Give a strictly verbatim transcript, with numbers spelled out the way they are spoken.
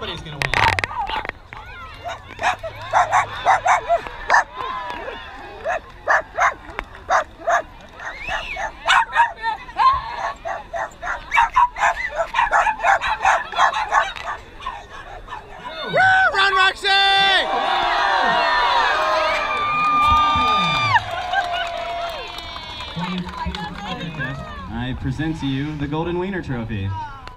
somebody's gonna win. I present to you the Golden Wiener Trophy.